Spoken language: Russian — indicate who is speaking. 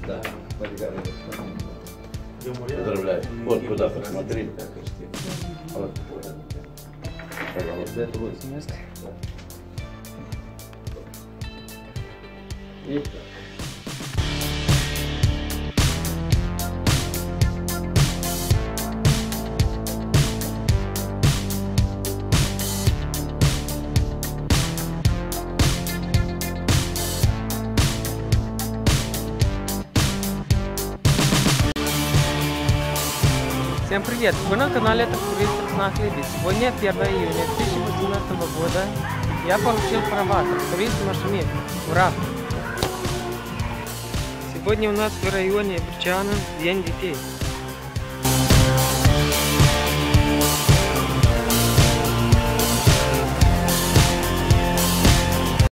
Speaker 1: Да. Поздравляю. Вот куда посмотри. Вот. Пожалуйста, это будет смысл. И
Speaker 2: Всем привет! Вы на канале Тракторист Краснохлебе. Сегодня 1 июня 2018 года. Я получил права тракторист машинист. Ура! Сегодня у нас в районе Берчана День детей.